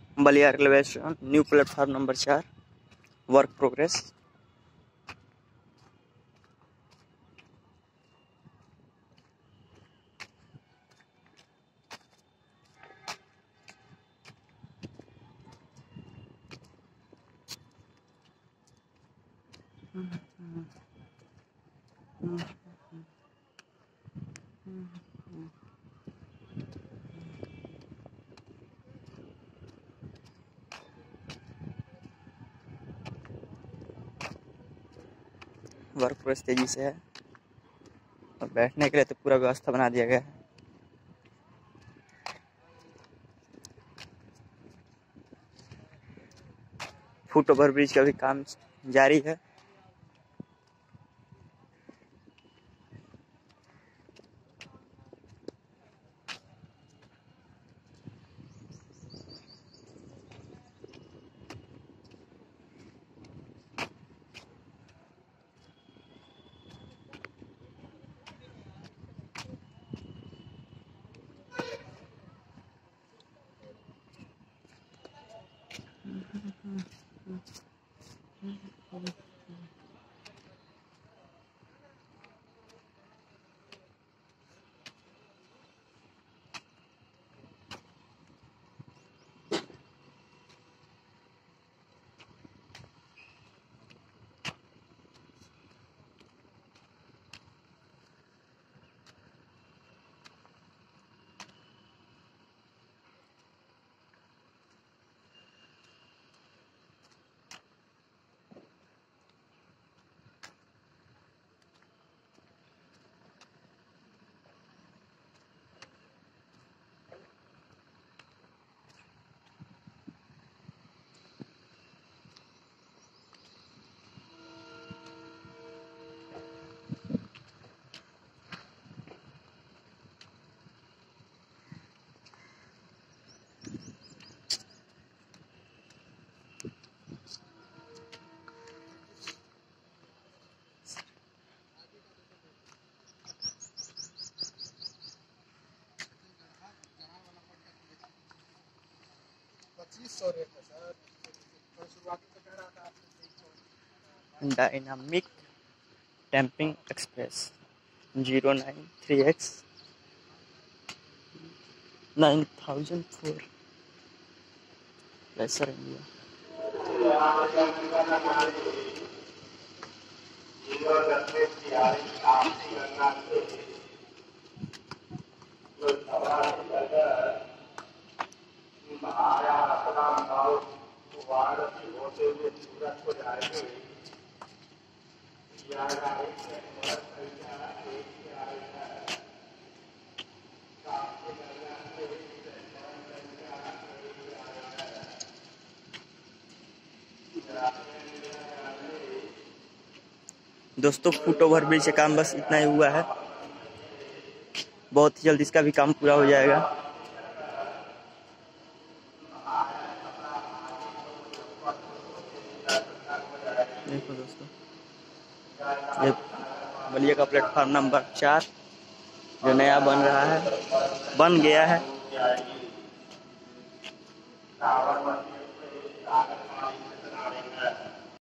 Ballia railway station, new platform number 4, work progress. Work progress तेजी से है और बैठने के लिए तो पूरा व्यवस्था बना दिया गया है। फुट ओवर ब्रिज का भी काम जारी है। Dynamic damping express 093X 9004 placer India. दोस्तों फुट ओवर ब्रिज का काम बस इतना ही हुआ है, बहुत ही जल्द इसका भी काम पूरा हो जाएगा। देखो दोस्तों, ये बलिया का प्लेटफॉर्म नंबर 4 जो नया बन रहा है, बन गया है।